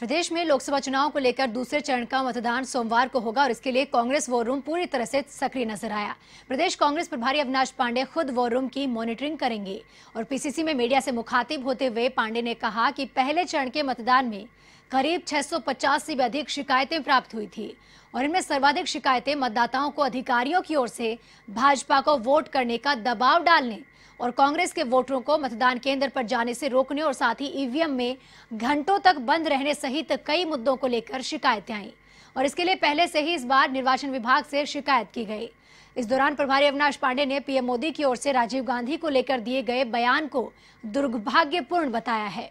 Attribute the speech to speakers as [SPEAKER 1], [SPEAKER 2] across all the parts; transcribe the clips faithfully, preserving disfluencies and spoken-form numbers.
[SPEAKER 1] प्रदेश में लोकसभा चुनाव को लेकर दूसरे चरण का मतदान सोमवार को होगा और इसके लिए कांग्रेस वॉर रूम पूरी तरह से सक्रिय नजर आया। प्रदेश कांग्रेस प्रभारी अविनाश पांडे खुद वॉर रूम की मॉनिटरिंग करेंगे और पीसीसी में मीडिया से मुखातिब होते हुए पांडे ने कहा कि पहले चरण के मतदान में करीब छह सौ पचास से भी अधिक शिकायतें प्राप्त हुई थी और इनमें सर्वाधिक शिकायतें मतदाताओं को अधिकारियों की ओर से भाजपा को वोट करने का दबाव डालने और कांग्रेस के वोटरों को मतदान केंद्र पर जाने से रोकने और साथ ही ईवीएम में घंटों तक बंद रहने सहित कई मुद्दों को लेकर शिकायतें आई और इसके लिए पहले से ही इस बार निर्वाचन विभाग से शिकायत की गई। इस दौरान प्रभारी अविनाश पांडे ने पीएम मोदी की ओर से राजीव गांधी को लेकर दिए गए बयान को दुर्भाग्यपूर्ण बताया है।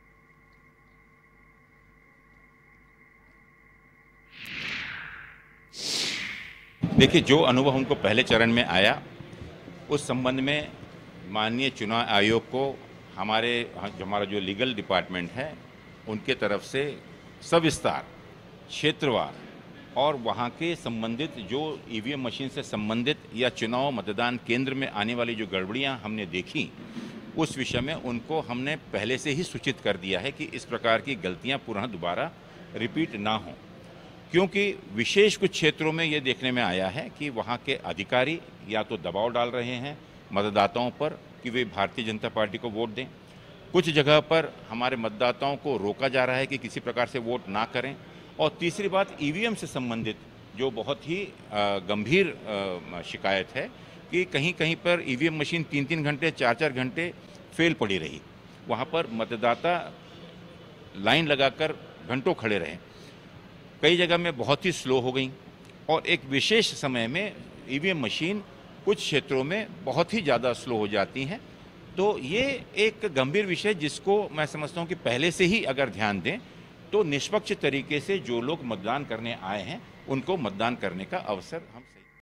[SPEAKER 2] देखिए, जो अनुभव हमको पहले चरण में आया उस संबंध में माननीय चुनाव आयोग को हमारे जो हमारा जो लीगल डिपार्टमेंट है उनके तरफ से सविस्तार क्षेत्रवार और वहाँ के संबंधित जो ईवीएम मशीन से संबंधित या चुनाव मतदान केंद्र में आने वाली जो गड़बड़ियाँ हमने देखी उस विषय में उनको हमने पहले से ही सूचित कर दिया है कि इस प्रकार की गलतियाँ पुनः दोबारा रिपीट ना हों, क्योंकि विशेष कुछ क्षेत्रों में ये देखने में आया है कि वहाँ के अधिकारी या तो दबाव डाल रहे हैं मतदाताओं पर कि वे भारतीय जनता पार्टी को वोट दें। कुछ जगह पर हमारे मतदाताओं को रोका जा रहा है कि किसी प्रकार से वोट ना करें। और तीसरी बात, ईवीएम से संबंधित जो बहुत ही गंभीर शिकायत है कि कहीं कहीं पर ईवीएम मशीन तीन तीन घंटे चार चार घंटे फेल पड़ी रही, वहाँ पर मतदाता लाइन लगाकर घंटों खड़े रहे। कई जगह में बहुत ही स्लो हो गई और एक विशेष समय में ईवीएम मशीन कुछ क्षेत्रों में बहुत ही ज़्यादा स्लो हो जाती हैं। तो ये एक गंभीर विषय जिसको मैं समझता हूँ कि पहले से ही अगर ध्यान दें तो निष्पक्ष तरीके से जो लोग मतदान करने आए हैं उनको मतदान करने का अवसर हम सही